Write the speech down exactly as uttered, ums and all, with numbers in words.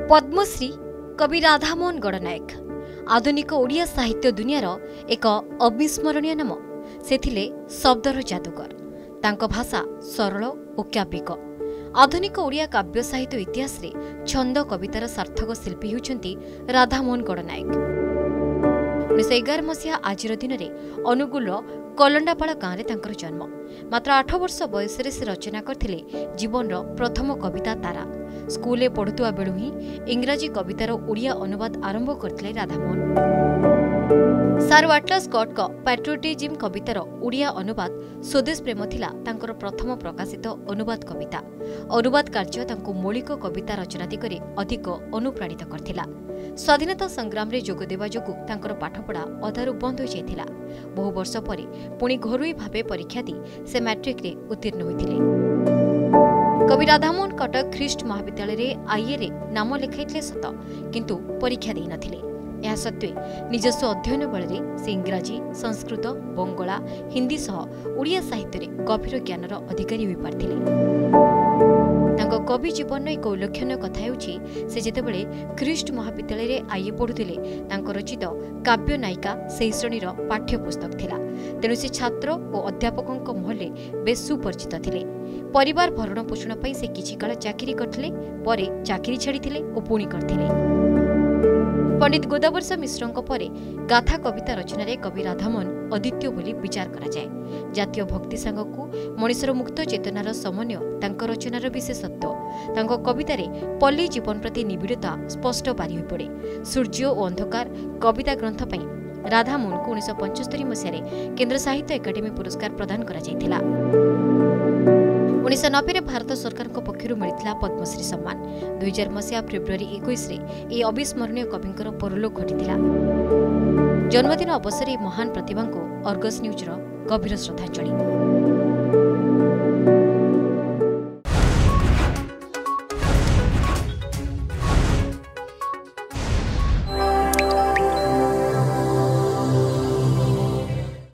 पद्मश्री कवि राधामोहन गणनायक आधुनिक ओडिया साहित्य दुनियार एक अविस्मरणीय नाम। से थिले शब्दर जादूगर। तांको भाषा सरल और काव्यिक। आधुनिक ओडिया काव्य साहित्य इतिहास रे छंद कवितार सार्थक शिल्पी होउछंती राधामोहन गणनायक। उन्नीस एगार मसीहा आज दिन में अनुगुल कलंडापाड़ गाँव में जन्म। मात्र आठ वर्ष बयस से रचना करथिले जीवन प्रथम कविता तारा। स्कूल पढ़ुवा बेलू ही इंग्राजी कवितार ओडिया अनुवाद आरंभ करथिले राधामोहन। सार वाटलर स्कॉट का पैट्रियोटिज्म कवितार ओडिया अनुवाद स्वदेश प्रेम थिला तांकर प्रथम प्रकाशित अनुवाद कविता। अनुवाद कार्य तांको मौलिक कविता रचना दिगरे अधिक अनुप्राणित करथिला। स्वाधीनता संग्राम रे जोग देवा जोगु तांकर पाठपढ़ा अधारु बंद हो जाइथिला। बहु वर्ष परे पुणी घरोई भावे परीक्षा दी से मैट्रिक रे उत्तीर्ण होइथिले। कवि राधामोहन कटक ख्रीष्ट महाविद्यालय रे आईए रे नाम लिखाइथिले सत, किंतु परीक्षा देई नथिले। यह सत्वे निजस्व अध्ययन बल से इंग्राजी, संस्कृत, बंगला, हिंदी सह ओडिया साहित्य रे गभीर ज्ञानर अधिकारी होई पारथिले। तांको कवि जीवन एक उल्लेखनीय कथा हेउछि से जेतेबेले ख्रीष्ट महाविद्यालय रे आईए पढुथिले तांको रचित काव्य नायिका सेही श्रेणीर पाठ्यपुस्तक थिला। तेणु से छात्र और अध्यापकों महले बेस सुपरिचित थिले। परिवार भरण पोषण पई से किछि काल चाकरी करथिले, परे चाकरी छाड़िथिले और पुणी करथिले। पंडित गोदावर्ष मिश्रଙ୍କ परे गाथा कविता रचना कवि राधामोहन अद्वितीय बोली विचार करा जाए। जातीय भक्ति सांगकु मनिषर मुक्त चेतनार समन्वय तांको रचनार विशेषत्व। तांको कवितारे पल्ली जीवन प्रति निबिड़ता स्पष्ट बारी होई पड़े। सूर्य और अंधकार कविता ग्रंथ पई राधामोहन को उन्नीस पंचस्तरी मसीह केन्द्र साहित्य एकाडेमी पुरस्कार प्रदान करा जायथिला। उन्नीस नब्बे भारत सरकार पक्षर मिलता पद्मश्री सम्मान। दुई हजार मसीहा फेब्रुआरी इक्कीस रे अविस्मरणीय कविंकर परलोक घटी। जन्मदिन अवसर महान प्रतिभा को अर्गस न्यूज गभीर श्रद्धांजलि।